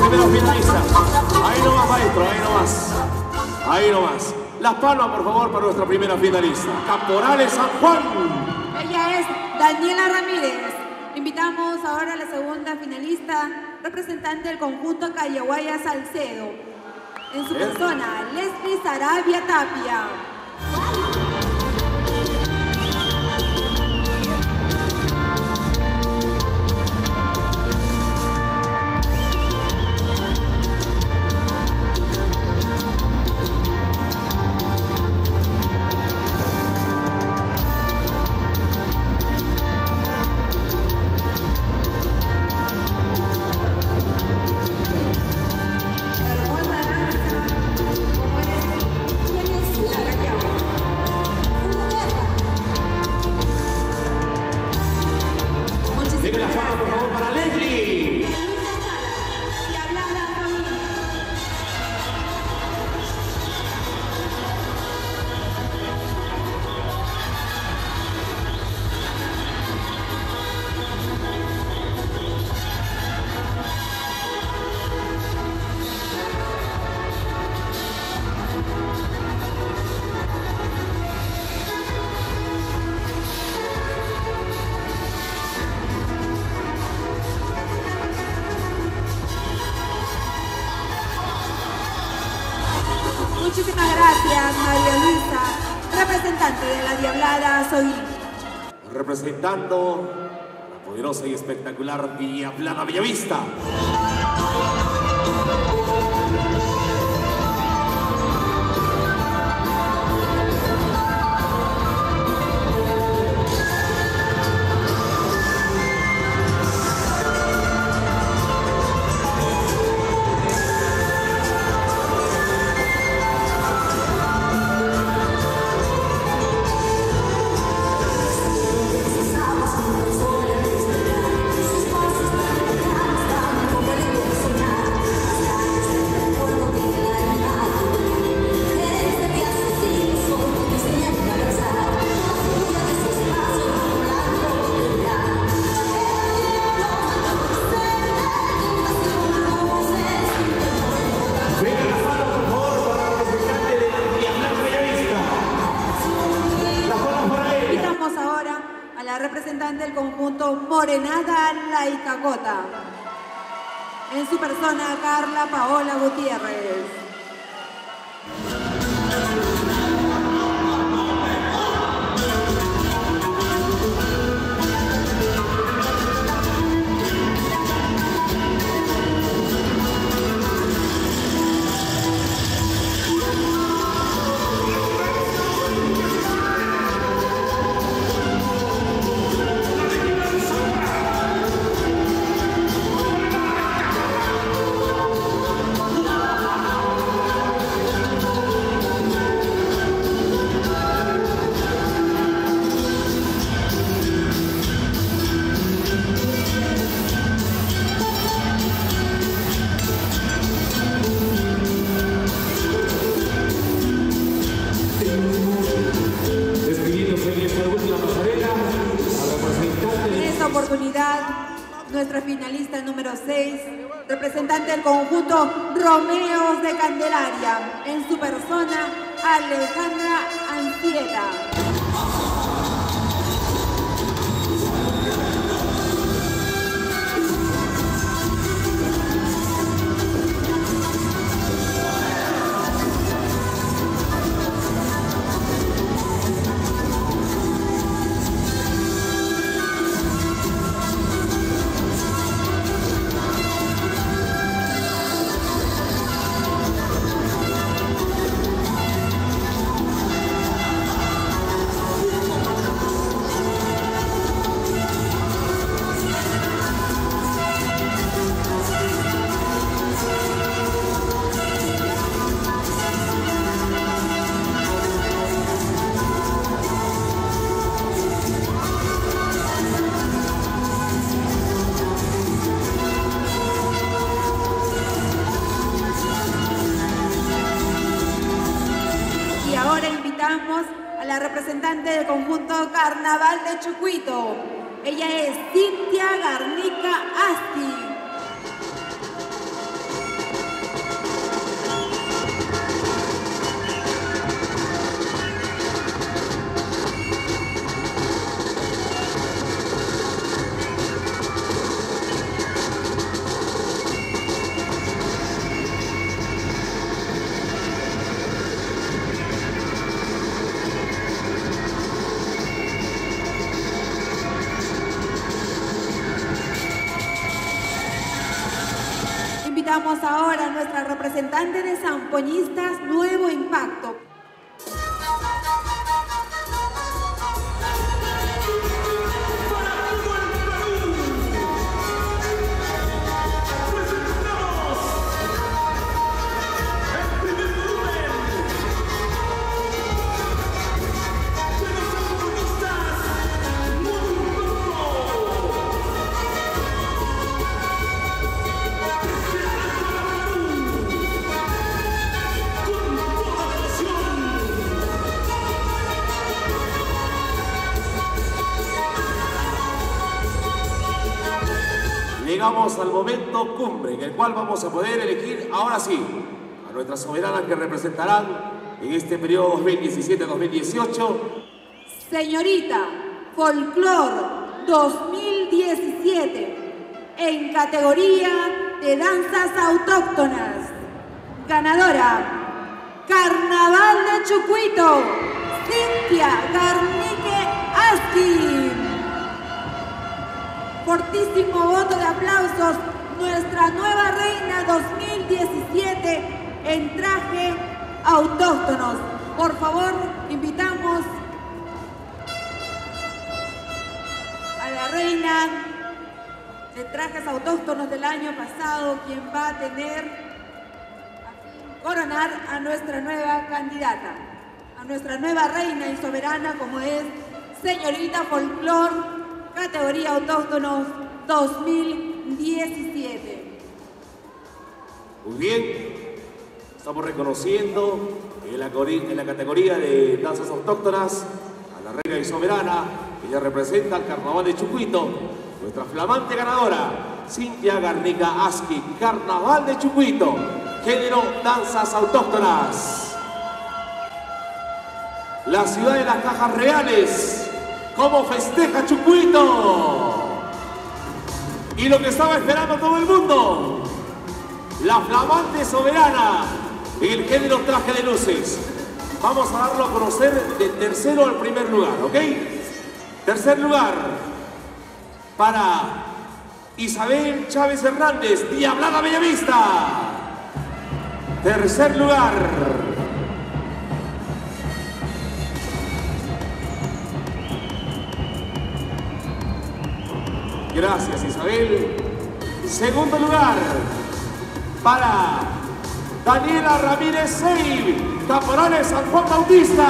primera finalista. Ahí nomás, maestro, ahí nomás. Ahí nomás. Las palmas, por favor, para nuestra primera finalista. Caporales San Juan. Ella es Daniela Ramírez. Invitamos ahora a la segunda finalista, representante del conjunto Callahuaya Salcedo. En su persona, Leslie Sarabia Tapia. Muchísimas gracias, María Luisa, representante de la Diablada Soy. Representando la poderosa y espectacular Diablada Bellavista. Representante del conjunto Morenada La Icacota. En su persona, Carla Paola Gutiérrez. Nuestra finalista número 6, representante del conjunto Romeos de Candelaria, en su persona, Alejandra Ancieta. A la representante del conjunto Carnaval de Chucuito. Ella es Cintia Garnica Asti. representante de Zampoñistas Nuevo Impacto. Llegamos al momento cumbre en el cual vamos a poder elegir ahora sí a nuestras soberanas que representarán en este periodo 2017-2018. Señorita Folclor 2017 en categoría de danzas autóctonas. Ganadora, Carnaval de Chucuito, Cintia Garnique Askin. Fortísimo voto de aplausos, nuestra nueva reina 2017 en traje autóctonos. Por favor, invitamos a la reina de trajes autóctonos del año pasado, quien va a coronar a nuestra nueva candidata, a nuestra nueva reina y soberana, como es Señorita Folclor, categoría autóctonos 2017. Muy bien, estamos reconociendo en la categoría de danzas autóctonas a la reina y soberana. Ella representa al Carnaval de Chucuito, nuestra flamante ganadora, Cintia Garnica Askin, Carnaval de Chucuito, género danzas autóctonas. La ciudad de las Cajas Reales, cómo festeja Chucuito. Y lo que estaba esperando todo el mundo, la flamante soberana en el género traje de luces. Vamos a darlo a conocer de tercero al primer lugar, ¿ok? Tercer lugar para Isabel Chávez Hernández, Diablada Bellavista. Tercer lugar. Gracias, Isabel. Segundo lugar para Daniela Ramírez Sey, Caporales San Juan Bautista.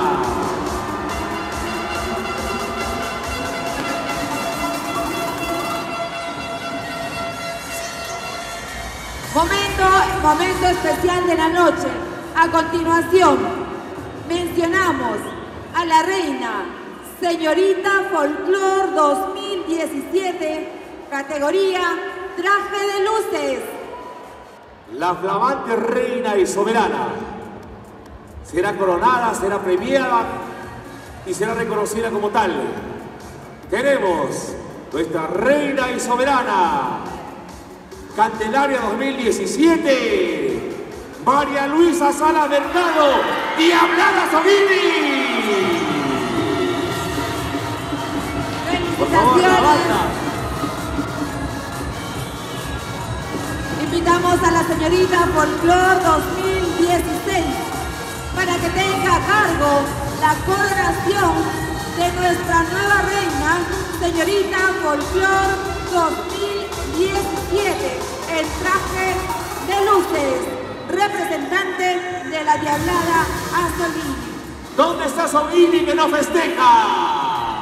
Momento especial de la noche. A continuación, mencionamos a la reina, Señorita Folclor 2017, categoría traje de luces. La flamante reina y soberana será coronada, será premiada y será reconocida como tal. Tenemos nuestra reina y soberana, Candelaria 2017, María Luisa Sala Mercado, Diablada Sabini. Por favor, la banda. Invitamos a la señorita Folclor 2016 para que tenga a cargo la coronación de nuestra nueva reina, señorita Folclor 2017, el traje de luces, representante de la Diablada Asolini. ¿Dónde está Solini que no festeja?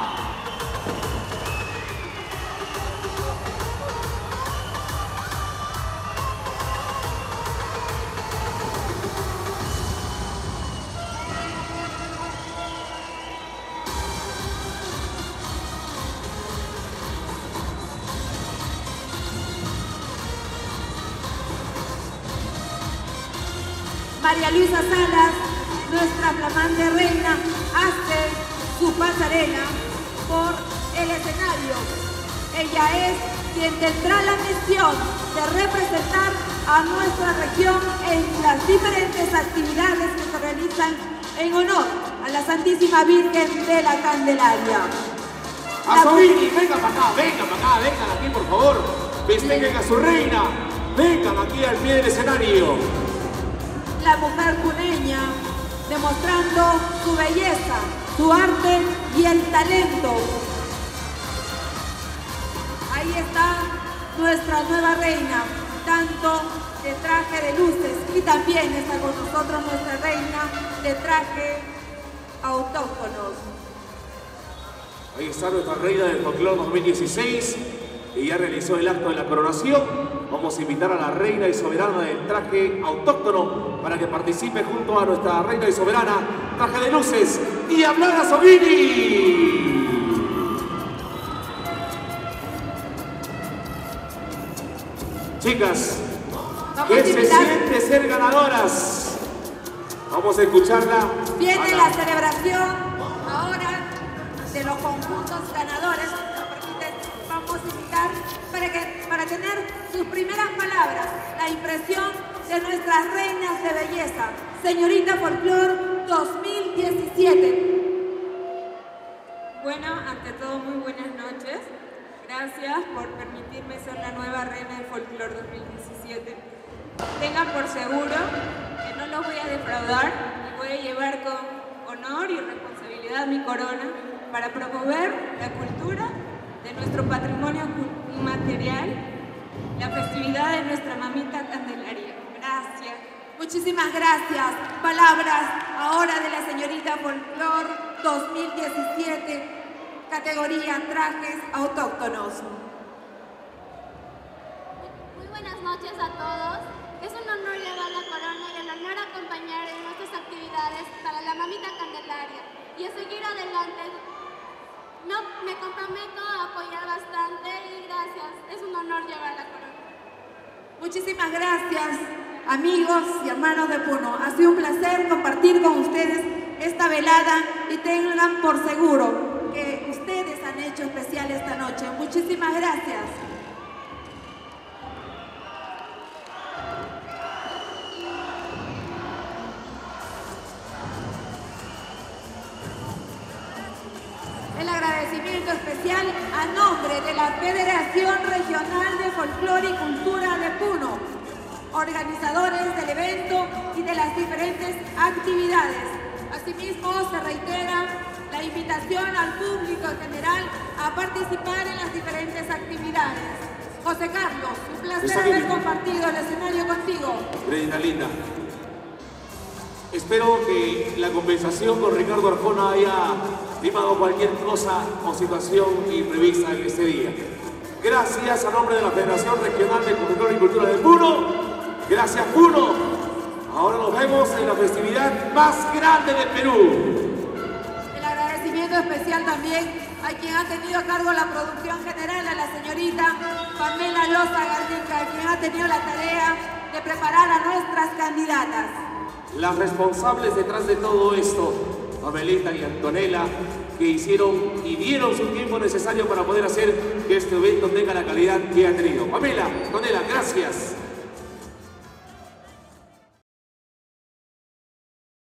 María Luisa Salas, nuestra flamante reina, hace su pasarela por el escenario. Ella es quien tendrá la misión de representar a nuestra región en las diferentes actividades que se realizan en honor a la Santísima Virgen de la Candelaria. Asolini, vengan para acá, vengan aquí por favor. Festejen a su reina. Vengan aquí al pie del escenario. la mujer puneña, demostrando su belleza, su arte y el talento. Ahí está nuestra nueva reina, tanto de traje de luces, y también está con nosotros nuestra reina de traje autóctonos. Ahí está nuestra reina del folclore 2016, que ya realizó el acto de la coronación. Vamos a invitar a la reina y soberana del traje autóctono para que participe junto a nuestra reina y soberana, traje de luces, y Diana Sobini. Chicas, ¿qué se siente ser ganadoras? Vamos a escucharla. Viene la celebración ahora de los conjuntos ganadores. Vamos a invitar para tener sus primeras palabras, la impresión de nuestras reinas de belleza, Señorita Folclore 2017. Bueno, ante todo, muy buenas noches. Gracias por permitirme ser la nueva reina del Folclore 2017. Tengan por seguro que no los voy a defraudar y voy a llevar con honor y responsabilidad mi corona para promover la cultura de nuestro patrimonio inmaterial, la festividad de nuestra mamita Candelaria. Gracias. Muchísimas gracias. Palabras ahora de la señorita Folclore 2017, categoría trajes autóctonos. Muy buenas noches a todos. Es un honor llevar la corona y el honor acompañar en nuestras actividades para la mamita Candelaria y a seguir adelante. Me comprometo a apoyar bastante y gracias. Es un honor llevar la corona. Muchísimas gracias, amigos y hermanos de Puno. Ha sido un placer compartir con ustedes esta velada y tengan por seguro que ustedes han hecho especial esta noche. Muchísimas gracias. El agradecimiento especial a nombre de la Federación Regional de Folclore y Cultura de Puno, organizadores del evento y de las diferentes actividades. Asimismo, se reitera la invitación al público en general a participar en las diferentes actividades. José Carlos, un placer haber compartido el escenario contigo. Reina linda. Espero que la conversación con Ricardo Arjona haya limado cualquier cosa o situación imprevista en este día. Gracias a nombre de la Federación Regional de Folclore y Cultura de Puno. Gracias, Puno. Ahora nos vemos en la festividad más grande del Perú. El agradecimiento especial también a quien ha tenido a cargo la producción general, a la señorita Pamela Loza Garnica, quien ha tenido la tarea de preparar a nuestras candidatas. Las responsables detrás de todo esto, Pamelita y Antonella, que hicieron y dieron su tiempo necesario para poder hacer que este evento tenga la calidad que ha tenido. Pamela, Antonella, gracias.